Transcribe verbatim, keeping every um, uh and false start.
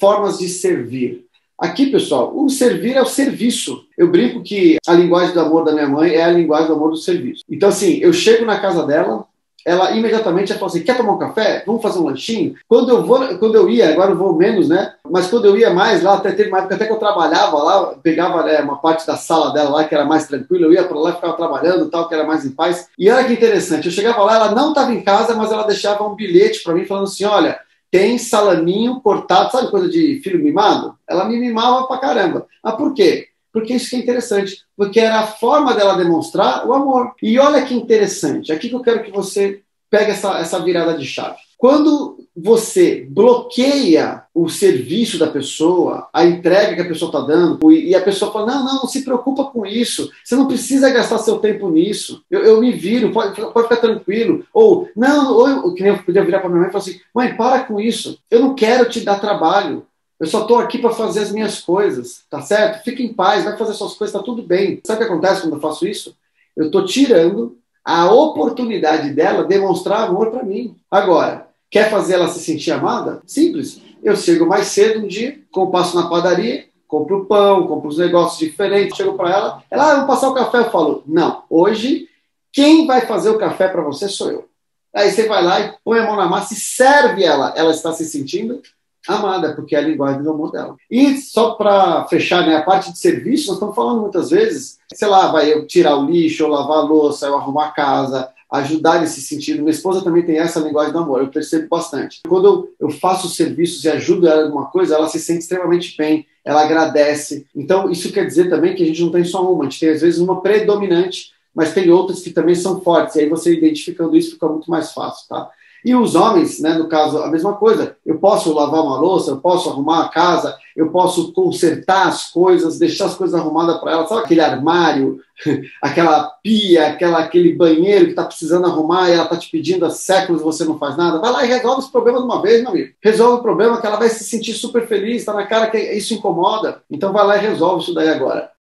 formas de servir. Aqui, pessoal, o servir é o serviço. Eu brinco que a linguagem do amor da minha mãe é a linguagem do amor do serviço. Então, assim, eu chego na casa dela, ela imediatamente ela fala assim, quer tomar um café? Vamos fazer um lanchinho? Quando eu vou, quando eu ia, agora eu vou menos, né? Mas quando eu ia mais lá, até teve uma época até que eu trabalhava lá, pegava né, uma parte da sala dela lá, que era mais tranquila, eu ia para lá e ficava trabalhando tal, que era mais em paz. E olha que interessante, eu chegava lá, ela não estava em casa, mas ela deixava um bilhete para mim falando assim, olha, tem salaminho cortado, sabe coisa de filho mimado? Ela me mimava pra caramba. Ah, por quê? Porque isso que é interessante, porque era a forma dela demonstrar o amor. E olha que interessante, aqui que eu quero que você pegue essa, essa virada de chave. Quando você bloqueia o serviço da pessoa, a entrega que a pessoa está dando, e a pessoa fala, não, não, não se preocupa com isso, você não precisa gastar seu tempo nisso, eu, eu me viro, pode, pode ficar tranquilo. Ou, não, ou eu, que nem eu podia virar para minha mãe e falar assim, mãe, para com isso, eu não quero te dar trabalho, eu só estou aqui para fazer as minhas coisas, tá certo? Fica em paz, vai fazer suas coisas, tá tudo bem. Sabe o que acontece quando eu faço isso? Eu estou tirando a oportunidade dela demonstrar amor para mim. Agora, quer fazer ela se sentir amada? Simples. Eu chego mais cedo um dia, passo na padaria, compro pão, compro os negócios diferentes, chego para ela, ela, ah, vamos passar o café. Eu falo, não, hoje quem vai fazer o café para você sou eu. Aí você vai lá e põe a mão na massa e serve ela. Ela está se sentindo amada, porque é a linguagem do amor dela. E só para fechar, né, a parte de serviço, nós estamos falando muitas vezes, sei lá, vai eu tirar o lixo, eu lavar a louça, eu arrumar a casa, ajudar nesse sentido. Minha esposa também tem essa linguagem do amor, eu percebo bastante. Quando eu, eu faço serviços e ajudo ela em alguma coisa, ela se sente extremamente bem, ela agradece. Então, isso quer dizer também que a gente não tem só uma, a gente tem às vezes uma predominante, mas tem outras que também são fortes, e aí você identificando isso fica muito mais fácil, tá? E os homens, né, no caso, a mesma coisa. Eu posso lavar uma louça, eu posso arrumar a casa, eu posso consertar as coisas, deixar as coisas arrumadas para ela. Sabe aquele armário, aquela pia, aquela, aquele banheiro que está precisando arrumar e ela está te pedindo há séculos e você não faz nada? Vai lá e resolve esse problema de uma vez, meu amigo. Resolve o problema que ela vai se sentir super feliz, está na cara que isso incomoda. Então vai lá e resolve isso daí agora.